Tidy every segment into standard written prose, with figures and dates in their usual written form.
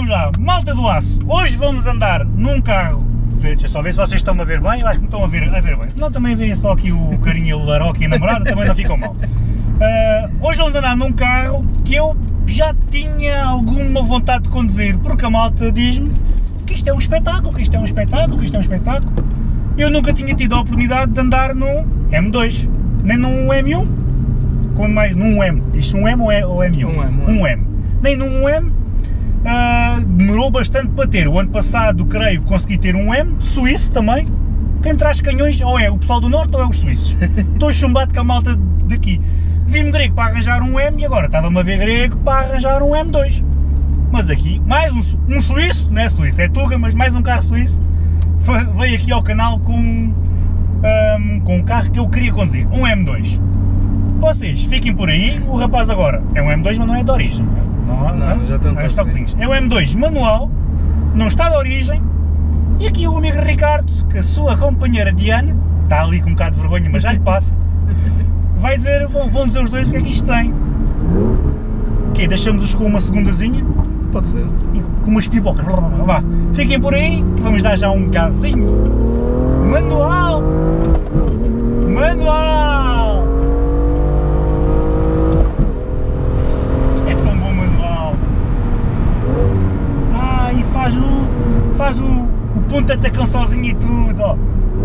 vamos lá, malta do aço, hoje vamos andar num carro, deixa eu só ver se vocês estão a ver bem, eu acho que me estão a ver bem, senão também veem só aqui o carinha, o laroque e a namorada, também não ficam mal. Hoje vamos andar num carro que eu já tinha alguma vontade de conduzir, porque a malta diz-me que isto é um espetáculo, que isto é um espetáculo, que isto é um espetáculo. Eu nunca tinha tido a oportunidade de andar num M2, nem num M1, quando mais, num M, isto um M ou M1? Um M. Nem num M, demorou bastante para ter. O ano passado, creio, consegui ter um M, suíço também. Quem traz canhões ou é o pessoal do Norte ou é os suíços. Estou chumbado com a malta daqui. Vi-me grego para arranjar um M e agora estava-me a ver grego para arranjar um M2. Mas aqui, mais um suíço, não é suíço, é Tuga, mas mais um carro suíço, veio aqui ao canal com um carro que eu queria conduzir, um M2. Vocês fiquem por aí, o rapaz agora é um M2, mas não é de origem. Não, já estão toquezinhos. É um M2 manual, não está de origem, e aqui o amigo Ricardo, que a sua companheira Diana, está ali com um bocado de vergonha, mas já lhe passa, vai dizer, vão dizer os dois o que é que isto tem. Ok, deixamos-os com uma segundazinha. Pode ser. E com umas pipocas. Vá, fiquem por aí, que vamos dar já um gazinho. Manual! Manual! Isto é tão bom manual. E faz o ponto de atacão sozinho e tudo, ó.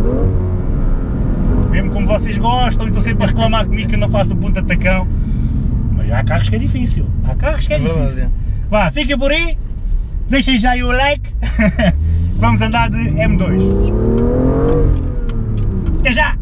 Mesmo como vocês gostam e estão sempre a reclamar comigo que eu não faço o ponto de atacão. Mas há carros que é difícil. Há carros que é difícil. Vá, fiquem por aí, deixem já aí o like. Vamos andar de M2. Até já!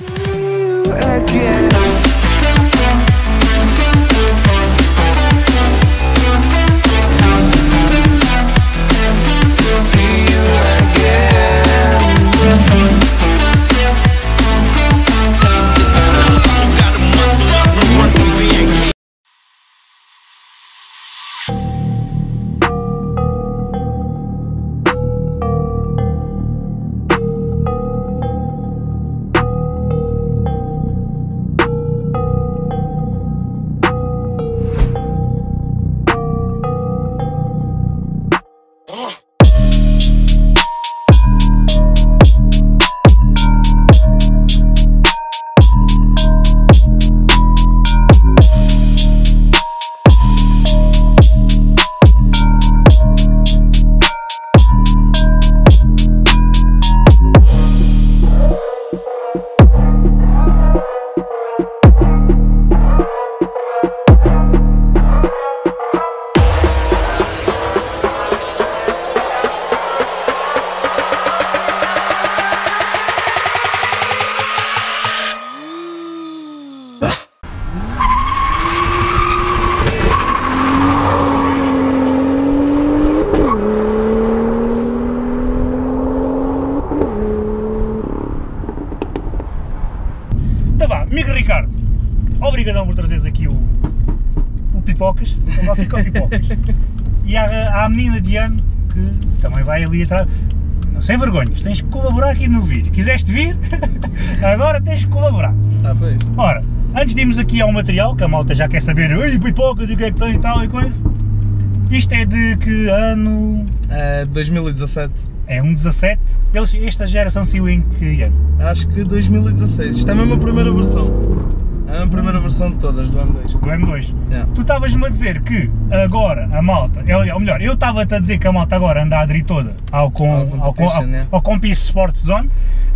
Amigo Ricardo, obrigadão por trazeres aqui o Pipocas, agora ficou Pipocas. E há a menina Diana, que também vai ali atrás. Não, sem vergonhas, tens que colaborar aqui no vídeo. Quiseste vir? Agora tens que colaborar. Pois. Ora, antes de irmos aqui ao material, que a malta já quer saber, ei, Pipocas, e o que é que tem e tal e coisa. Isto é de que ano? 2017. É um 17. Esta geração saiu em que ano? Acho que 2016. Isto é mesmo a primeira versão. É a primeira versão de todas do M2. Do M2. Yeah. Tu estavas-me a dizer que agora a malta, ou melhor, eu estava-te a dizer que a malta agora anda a aderir toda ao Compis Sport Zone,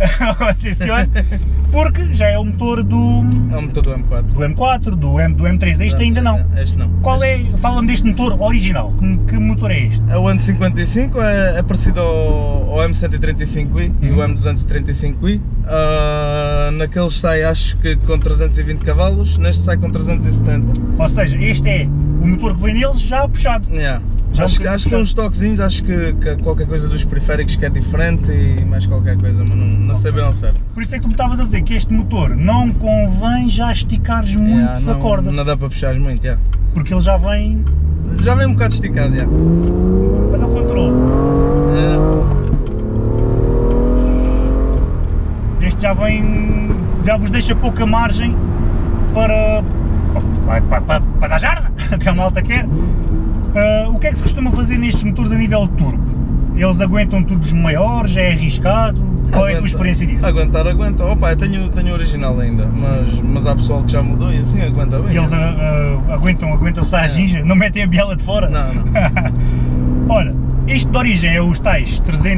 porque já é o motor do... É o motor do M4. Do M4, do M3, este ainda não. Este não. Qual é, fala-me deste motor original, que motor é este? É o N55, é parecido ao M135i e o M235i. Naqueles sai acho que com 320 cavalos, neste sai com 370. Ou seja, este é o motor que vem neles já puxado. Yeah. Acho que tem uns toquezinhos, acho que qualquer coisa dos periféricos que é diferente e mais qualquer coisa, mas não sei bem ao certo. Por isso é que tu me estavas a dizer que este motor não convém já esticares muito a corda. Não dá para puxares muito, porque ele já vem... Já vem um bocado esticado, Para dar o controle. Este já vem... já vos deixa pouca margem para dar jarda, que a malta quer. O que é que se costuma fazer nestes motores a nível turbo, eles aguentam turbos maiores, é arriscado? Qual é a tua experiência disso? Aguenta. Opa, eu tenho o original ainda, mas há pessoal que já mudou e assim aguenta bem. E eles aguentam-se à ginja, não metem a biela de fora? Não. Olha, isto de origem é os tais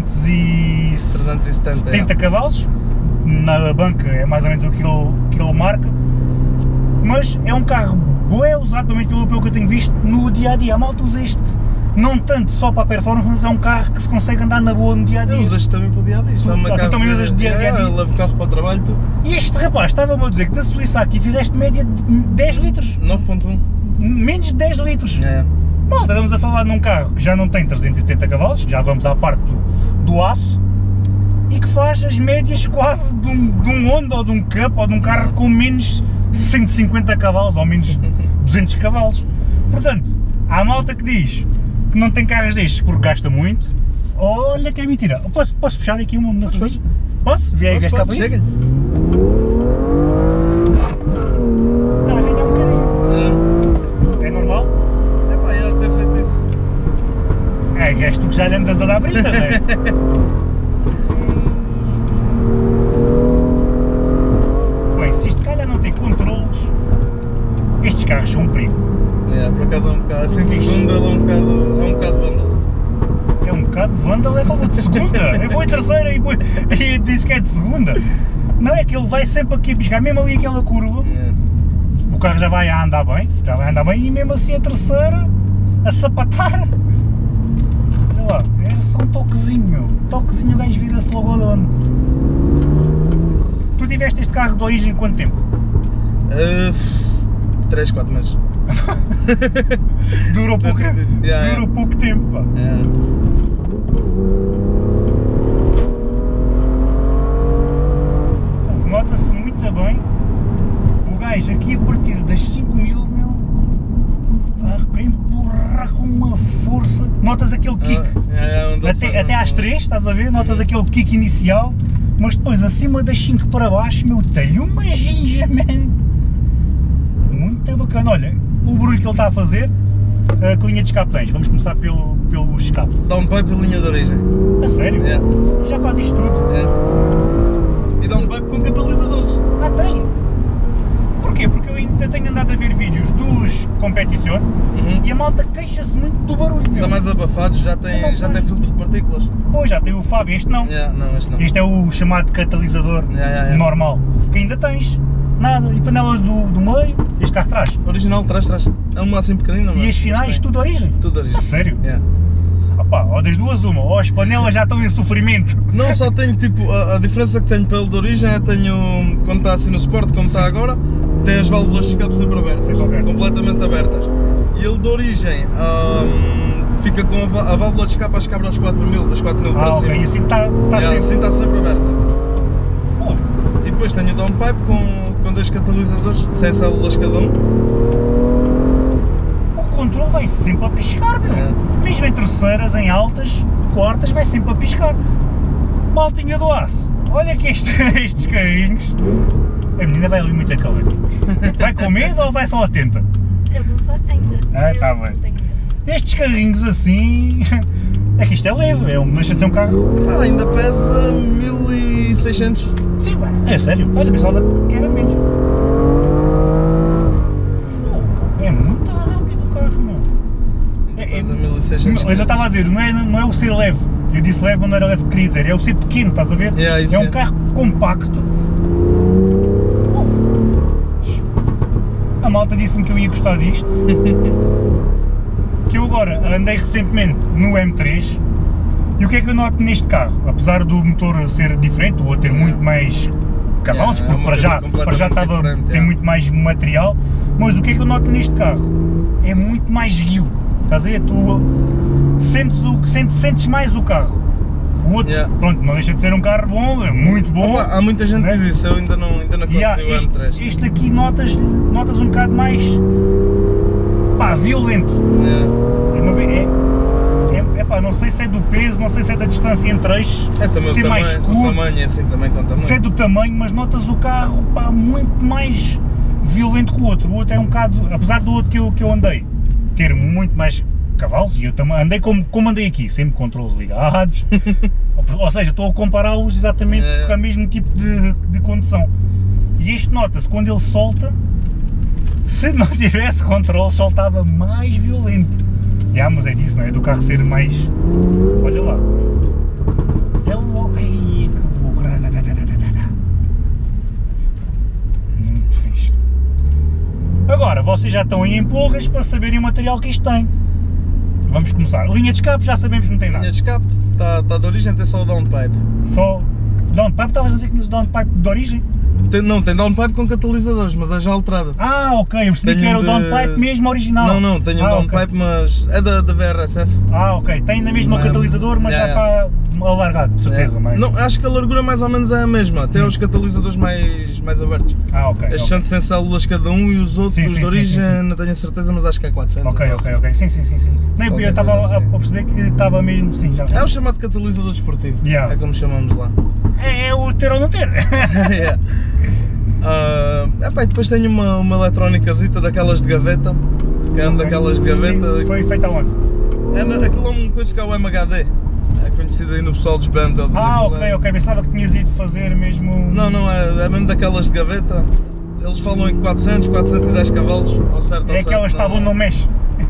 370 cavalos, na banca é mais ou menos o que ele marca, mas é um carro bué usado, pelo que eu tenho visto no dia-a-dia. A malta usa este, não tanto só para a performance, mas é um carro que se consegue andar na boa no dia-a-dia. Eu uso este também para o dia-a-dia. Tu também usas dia-a-dia? Eu levo carro para o trabalho, tu. E este rapaz estava-me a dizer que da Suíça aqui fizeste média de 10 litros. 9.1. Menos de 10 litros. É. Malta, estamos a falar num carro que já não tem 370 cavalos, já vamos à parte do aço, e que faz as médias quase de um Honda ou de um Cup ou de um carro com menos 150 cavalos ou menos 200 cavalos. Portanto, há malta que diz que não tem carros destes porque gasta muito. Olha que é mentira. Posso fechar aqui uma mudança? Posso? Vier gastar para isso? Chega-lhe. Está a ganhar um bocadinho. É normal? Epá, já ter feito isso. És tu que já lhe andas a dar brisa, não é? Bem, se isto calhar não tem controles, estes carros são um perigo. Por acaso é um bocado assim de segunda, ele é um bocado vândalo. É um bocado vândalo, é favor de segunda. Eu vou em terceira e disse que é de segunda. Não é que ele vai sempre aqui a piscar, mesmo ali aquela curva, o carro já vai a andar bem, e mesmo assim a terceira, a sapatar. Olha lá, era só um toquezinho, meu. Toquezinho, o gajo vira-se logo ao dono. Tu tiveste este carro de origem quanto tempo? 3, 4 meses. Durou pouco tempo, pá. Nota-se muito bem o gajo aqui a partir das 5.000, meu, a empurrar com uma força. Notas aquele kick até às 3, estás a ver? Notas aquele kick inicial, mas depois acima das 5 para baixo, meu, tem uma ginja, man. Muito bacana. Olha, o barulho que ele está a fazer, que linha de escape tens? Vamos começar pelo escape. Downpipe e linha de origem. A sério? Já faz isto tudo? E downpipe com catalisadores. Tem? Porquê? Porque eu ainda tenho andado a ver vídeos dos competições e a malta queixa-se muito do barulho. São mais abafados, já tem filtro de partículas. Pois, já tem o Fábio, este não. Não, este não. Este é o chamado catalisador normal, que ainda tens. Nada, e panela do meio, este carro atrás. Original, trás. É um máximo pequenino. E as finais, tudo de origem? Tudo de origem. A sério? Opa, ou das duas uma, ou as panelas já estão em sofrimento. Não, só tenho tipo, a diferença que tenho pelo de origem é tenho, quando está assim no Sport, como está agora, tem as válvulas de escape sempre abertas, completamente abertas. E ele de origem fica com a válvula de escape, acho que abre aos 4.000, das 4.000 para cima. E assim está sempre. Assim está sempre aberta. E depois tenho o downpipe com 2 catalisadores, 100 células cada um. O controle vai sempre a piscar, meu. Mesmo em terceiras, em altas, quartas, vai sempre a piscar. Maltinha do aço, olha que estes carrinhos. A menina vai ali muito a calor. Vai com medo ou vai só atenta? Eu vou só atenta. Está bem. Estes carrinhos assim. É que isto é leve, não deixa de ser um carro. Ainda pesa 1600. Sim, é sério. Olha, pensava que era menos. É muito rápido o carro, meu. Pesa 1600. Mas eu estava a dizer, não é o ser leve. Eu disse leve, mas não era leve que queria dizer. É o ser pequeno, estás a ver? É um carro compacto. A malta disse-me que eu ia gostar disto. Que eu agora andei recentemente no M3 e o que é que eu noto neste carro? Apesar do motor ser diferente, o outro ter muito mais cavalos, porque para já tem muito mais material, mas o que é que eu noto neste carro? É muito mais guio, estás a ver? Tu sentes mais o carro. O outro, pronto, não deixa de ser um carro bom, é muito bom. Opa, há muita gente que diz isso, eu ainda não conheci o M3. Este aqui notas um bocado mais, violento. Não sei se é do peso, não sei se é da distância entre eixos, se é mais curto, o tamanho assim também conta muito. Se é do tamanho, mas notas o carro muito mais violento que o outro. O outro é um bocado, apesar do outro que eu andei ter muito mais cavalos, e eu também andei como andei aqui, sempre controles ligados, ou seja, estou a compará-los exatamente com o mesmo tipo de condução. E isto nota-se, quando ele solta, se não tivesse controle, soltava mais violento. Mas é disso, não é? Do carro ser mais... Olha lá. É logo... Ai, que loucura. Muito fixe. Agora, vocês já estão aí em pulgas para saberem o material que isto tem. Vamos começar. Linha de escape, já sabemos que não tem nada. Linha de escape, está de origem, tem só o downpipe. Só... Downpipe? Estavas a dizer que tinhas o downpipe de origem? Não, tem downpipe com catalisadores, mas é já alterada. Ok, eu percebi que era o downpipe mesmo original. Não, tenho um downpipe, okay. Mas é da VRSF. Ok, tem ainda mesmo o catalisador, mas já está alargado, de certeza. Mas... Não, acho que a largura mais ou menos é a mesma, até os catalisadores mais abertos. Ok. Estes são de 100 células cada um e os outros de origem, não tenho a certeza, mas acho que é 400. Ok, sim. Nem, eu estava a perceber que estava mesmo, sim, já. É o chamado catalisador desportivo, é como chamamos lá. É o ter ou não ter. E depois tenho uma eletrónicazita daquelas de gaveta, que é daquelas de gaveta. Sim, foi feita aonde? Aquilo é uma coisa que é o MHD, é conhecido aí no pessoal dos Bendel. Ok, pensava que tinhas ido fazer mesmo... Não, é mesmo daquelas de gaveta, eles falam em 400, 410 cavalos, ao certo. É aquelas que estavam no mexe.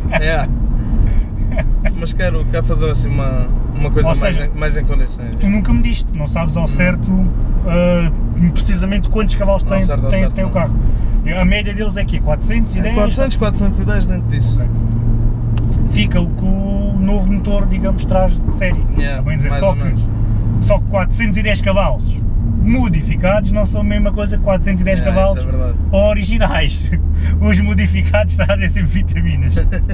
Mas quero fazer assim uma coisa mais em condições. Tu nunca me diste, não sabes ao certo precisamente quantos cavalos tem o carro. A média deles é aqui, 410? 410 dentro disso. Okay. Fica o que o novo motor, digamos, traz de série. Bem dizer, só que 410 cavalos modificados não são a mesma coisa que 410 cavalos originais. Os modificados trazem sempre vitaminas.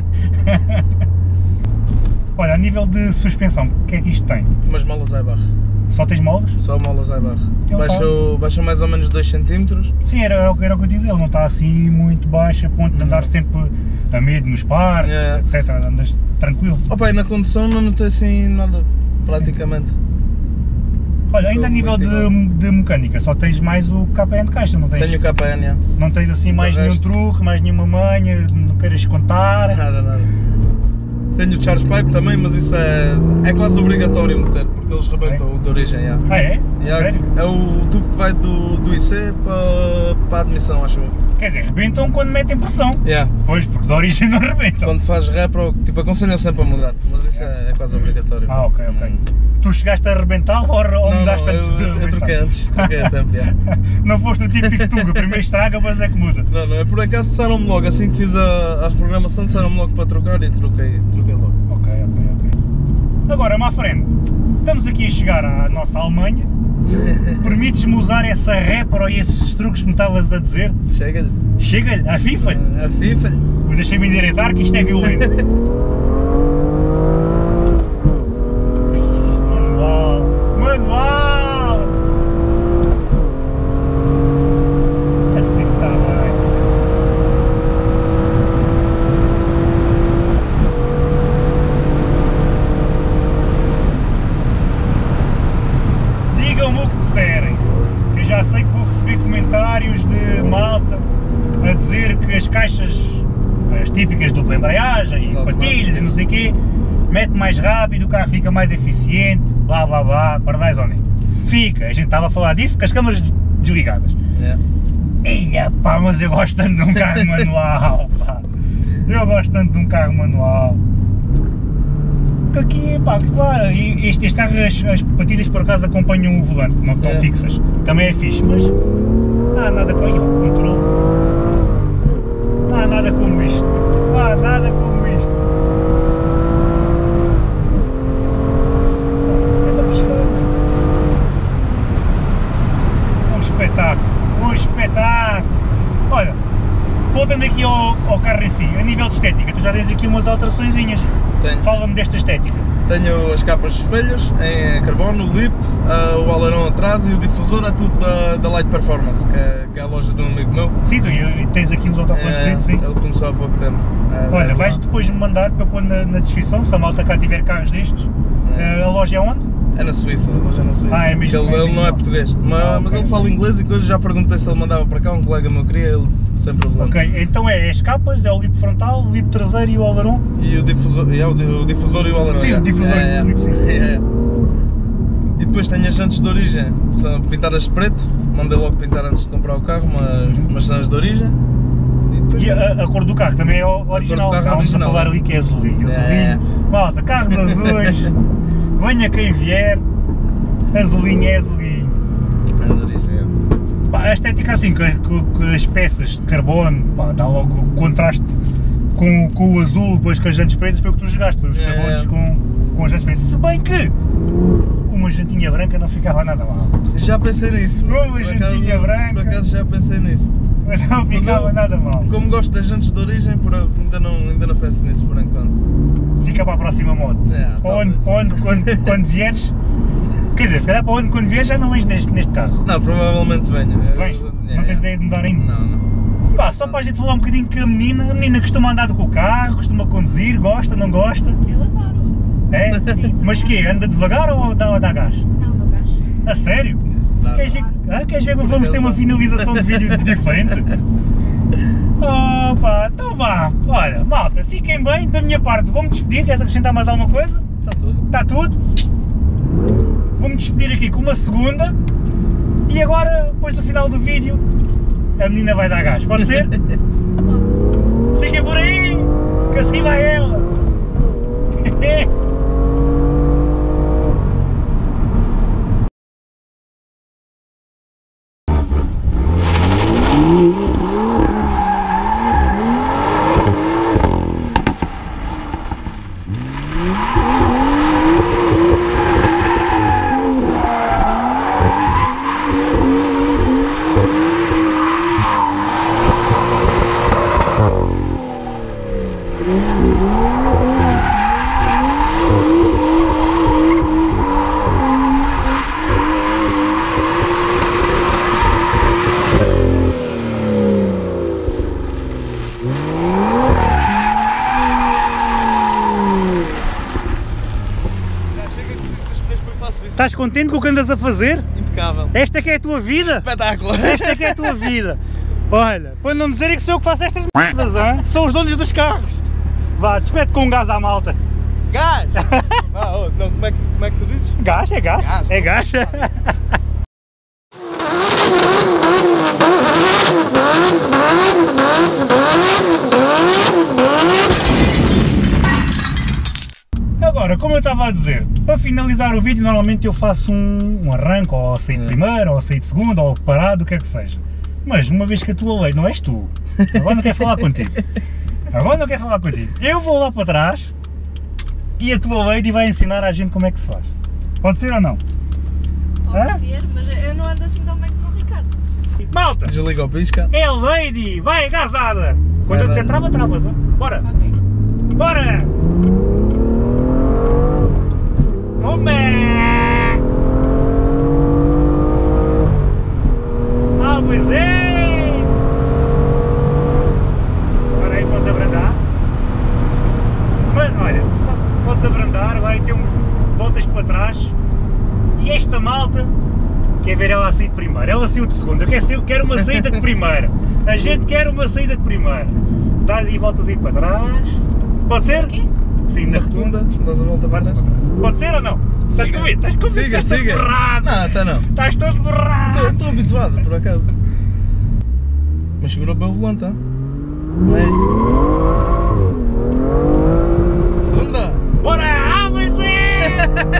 Olha, a nível de suspensão, o que é que isto tem? Umas molas Aibach. Só tens molas? Só molas Aibach. Baixou mais ou menos 2 cm. Sim, era o que eu dizia, ele não está assim muito baixo a ponto de andar sempre a medo nos parques, etc. Andas tranquilo. E na condução não notei assim nada, praticamente. Sim. Olha, ainda a nível de mecânica, só tens mais o KPN de caixa, não tens? Tenho o KPN, Não tens assim mais nenhum truque, mais nenhuma manha, não queiras contar? Nada. Tenho o charge pipe também, mas isso é quase obrigatório meter, porque eles rebentam o de origem. Sério? É o tubo que vai do IC para a admissão, acho eu. Quer dizer, rebentam quando metem pressão. Pois, porque de origem não rebentam. Quando fazes repro, aconselham sempre a mudar, mas isso é quase obrigatório. Ok. Tu chegaste a arrebentá-lo ou mudaste antes de arrebentar? Eu troquei a tempo, Não foste o típico Tuga, primeiro estraga, mas é que muda. Não, por acaso disseram-me logo, assim que fiz a reprogramação, disseram-me logo para trocar e troquei logo. Ok. Agora, má frente, estamos aqui a chegar à nossa Alemanha. Permites-me usar essa repro e esses truques que me estavas a dizer? Chega-lhe? A FIFA-lhe? A FIFA-lhe. Deixa-me endireitar que isto é violento. Manual! Assim está bem. Digam-me o que disserem. Eu já sei que vou receber comentários de malta a dizer que as caixas, as típicas dupla embreagem e patilhas e não sei o quê, mete mais rápido, o carro fica mais eficiente, blá, pardais ou nem. Fica, a gente estava a falar disso com as câmaras desligadas. Mas eu gosto tanto de um carro manual, Eu gosto tanto de um carro manual. Aqui, claro, este carro, as patilhas por acaso acompanham o volante, não estão fixas. Também é fixe, mas não há nada com o controle. Não há nada como isto. Sempre a pescar. Um espetáculo. Olha, voltando aqui ao carro em si, a nível de estética, tu já tens aqui umas alteraçõezinhas. Fala-me desta estética. Tenho as capas de espelhos em carbono, o lip, o alerão atrás e o difusor, é tudo da Light Performance, que é a loja de um amigo meu. Sim, tu tens aqui uns autocolantes, sim. Ele começou há pouco tempo. Olha, vais depois me mandar para eu pôr na descrição, se a malta cá tiver carros destes. A loja é onde? É na Suíça, a loja é na Suíça. É mesmo? Ele não é português, mas ele fala inglês e hoje já perguntei se ele mandava para cá, um colega meu queria, ele sem problema. Ok, então é as capas, é o lipo frontal, o lipo traseiro e o aileron? E o difusor, o difusor e o aileron. Sim, o difusor e o slip, sim. E depois tenho as jantes de origem, são pintadas de preto, mandei logo pintar antes de comprar o carro, mas são as de origem. E a cor do carro também é original, estávamos a falar ali que é azulinho. Malta, carros azuis, venha quem vier, azulinho é azulinho. É de origem. Pá, a estética assim, com as peças de carbono, pá, dá logo o contraste com o azul, depois com as jantes pretas, foi o que tu jogaste, foi os carbonos com as jantes pretas. Se bem que uma jantinha branca não ficava nada mal. Já pensei nisso. Uma jantinha branca. Por acaso já pensei nisso. Mas não ficava nada mal. Como gosto das jantes de origem, ainda não penso nisso por enquanto. Fica para a próxima moto. Quando vieres. Quer dizer, se calhar para onde quando vieres já não vens neste carro. Não, provavelmente venho. Vens? Não tens ideia de mudar ainda? Não. Pá, só para a gente falar um bocadinho com a menina costuma andar com o carro, costuma conduzir, gosta, não gosta? Eu adoro. É? Sim. Mas que anda devagar ou dá gás? Não, dou gás. A sério? Queres ver que vamos ter uma finalização de vídeo diferente? Oh pá, então vá, olha, malta, fiquem bem, da minha parte vou-me despedir, queres acrescentar mais alguma coisa? Está tudo. Está tudo? Vou-me despedir aqui com uma segunda e agora, depois do final do vídeo, a menina vai dar gás, pode ser? Fiquem por aí, que a seguir vai ela! Estás contente com o que andas a fazer? Impecável. Esta é que é a tua vida? Espetáculo. Esta é que é a tua vida. Olha, para não dizerem que sou eu que faço estas merdas, hein? São os donos dos carros. Vá, despede com um gás à malta. Gás! Não, como é que tu dizes? Gás, é gás. Gás. É gás. Agora, como eu estava a dizer, para finalizar o vídeo normalmente eu faço um arranque, ou sair de primeira, ou sair de segunda, ou parado, o que é que seja. Mas uma vez que a tua lei não és tu, agora não quero falar contigo. Agora não quero falar contigo. Eu vou lá para trás e a tua lady vai ensinar a gente como é que se faz. Pode ser ou não? Pode ser, mas eu não ando assim tão bem como o Ricardo. Malta! Desliga o pisca. É a lady! Vai, gasada! Quando eu disser trava, travas, hein? Bora! Ok. Bora! Toma! Ah, pois é! Agora aí podes abrandar. Mas olha, podes abrandar, vai ter voltas para trás. E esta malta quer ver ela a sair de primeira. Ela saiu de segunda. Eu quero uma saída de primeira. A gente quer uma saída de primeira. Dás aí voltas aí para trás. Pode ser? Aqui? Sim, na rotunda. Dás a volta para trás. Pode ser ou não? Estás comigo? Estás comigo? Siga, Estás todo siga. borrado. Não, está não. Estás todo borrado. Estou habituado, por acaso. Mas segura bem o volante, tá? Segunda! Bora! Ah, pois é!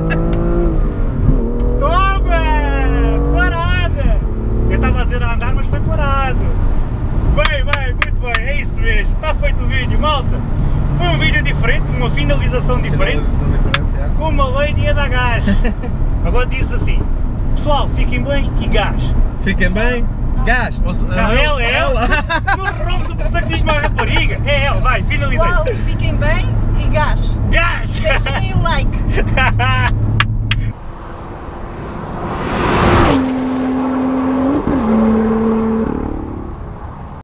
Toma! Parada! Eu estava a dizer a andar, mas foi parado. Bem, muito bem, é isso mesmo. Está feito o vídeo, malta. Foi um vídeo diferente, uma finalização diferente. Com uma lady a dar gás. Agora diz assim, pessoal, fiquem bem e gás. Fiquem bem. Gás. Não, é ela. Não roubes o protagonismo à rapariga. É ela, vai, finaliza. Pessoal, fiquem bem e gás. Gás! Deixem aí o like.